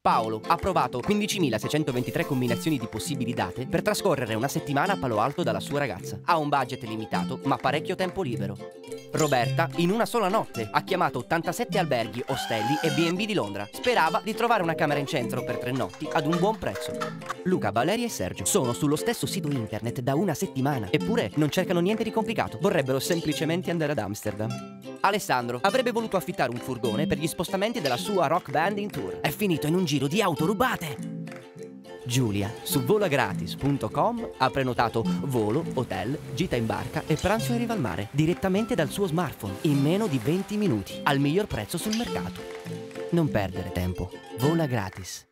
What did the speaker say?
Paolo ha provato 15.623 combinazioni di possibili date per trascorrere una settimana a Palo Alto dalla sua ragazza. Ha un budget limitato, ma parecchio tempo libero. Roberta, in una sola notte, ha chiamato 87 alberghi, ostelli e B&B di Londra. Sperava di trovare una camera in centro per 3 notti ad un buon prezzo. Luca, Valeria e Sergio sono sullo stesso sito internet da una settimana, eppure non cercano niente di complicato. Vorrebbero semplicemente andare ad Amsterdam. Alessandro avrebbe voluto affittare un furgone per gli spostamenti della sua rock band in tour. È finito in un giro di auto rubate. Giulia, su volagratis.com, ha prenotato volo, hotel, gita in barca e pranzo in riva al mare direttamente dal suo smartphone in meno di 20 minuti, al miglior prezzo sul mercato. Non perdere tempo. Vola gratis.